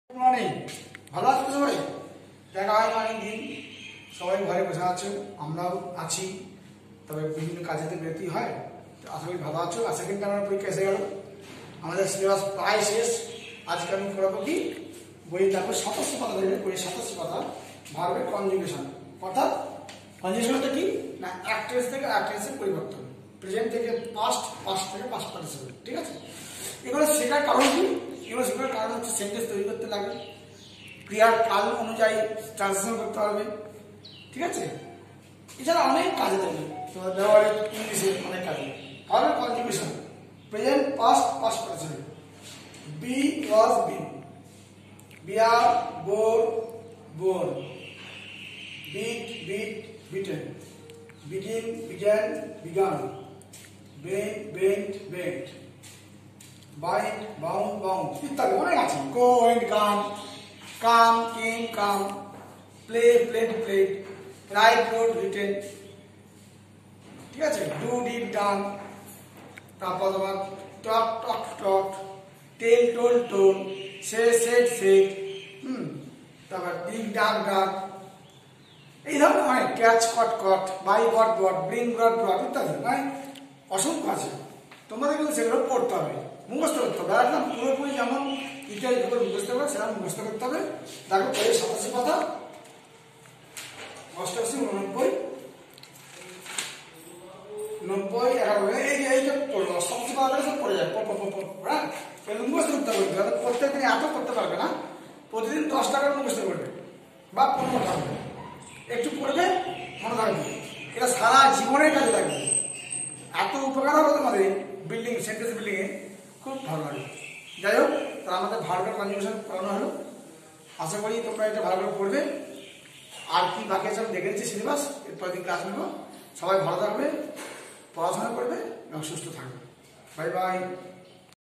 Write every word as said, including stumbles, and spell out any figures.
Morning, ভালো আছো সবাই? দেখা হয় না অনেকদিন, সবাই ঘরে বসে আছে, আমরাও আছি, তবে বিভিন্ন কাজেতে বেরোতেই হয়। আশা করি ভালো আছো। আর সেকেন্ড টার্মের পরীক্ষা এসে গেল, আমাদের সিলেবাস প্রায় শেষ। আজকে আমি পড়াবো কি, বই দেখো সাতাশ পাতা দেবে, বই সাতাশ পাতা ভার্বের কনজুগেশন। অর্থাৎ কনজুগেশনটা কি না, এক টেন্স থেকে এক টেন্সের পরিবর্তন, প্রেজেন্ট থেকে পাস্ট, পাস্ট থেকে পাস্ট পার্টিসিপেল। ঠিক আছে, এগুলো শেখার কারণ কি? এগুলো শেখার কারণ হচ্ছে সেন্টেন্স তৈরি করতে লাগে, ক্রিয়ার কাল অনুযায়ী ট্রান্সলেশন করতে হবে। ঠিক আছে, এছাড়া অনেক কাজে দেবে, তোমার ব্যবহারে ইংলিশে অনেক কাজে। ভার্বের conjugation, present, past, past participle. Be was been, bear bore bore, beat beat beaten, begin began begun, bent bent bent, bite bound bound ইত্যাদি অনেক আছে। Go and gone, come came come, play played played, write rode written. ঠিক আছে, do did done, তারপর তোমার talk talk talk, tell told told, say said said, hmm তারপর dig dug dug, এই ধরনের অনেক, catch caught caught, by bot bought, bring brought brought ইত্যাদি মানে অসংখ্য আছে। তোমাদের কিন্তু সেগুলো পড়তে হবে, মুখস্থ করতে হবে। একদম পুরোপুরি যেমন ইত্যাদি যখন মুখস্থ হবে সেরকম মুখস্থ করতে হবে। দেখো পড়ে সাতাশি পাতা, অষ্টাশি, উননব্বই, নব্বই, একানব্বই, এই যে এই যে পড়লো সবচেয়ে পাতা সব পড়ে যায়, হ্যাঁ মুখস্থ করতে হবে। প্রত্যেক দিন এত করতে পারবে না, প্রতিদিন দশ টাকার মুখস্থ করবে বা পনেরো টাকা, একটু পড়বে মনে থাকবে, এটা সারা জীবনের কাজে লাগবে। এত উপকার হবে তোমাদের বিল্ডিং, সেন্টেন্স বিল্ডিং এ, খুব ভালো লাগে। যাই হোক, তারা আমাদের ভার্বের কনজুগেশন করানো হলো। আশা করি তোমরা এটা ভালো করে পড়বে। আর কি বাকি আছে আমি দেখে নিচ্ছি সিলেবাস, এরপর দিন ক্লাস নেব। সবাই ভালো থাকবে, পড়াশোনা করবে এবং সুস্থ থাকবে। Bye by.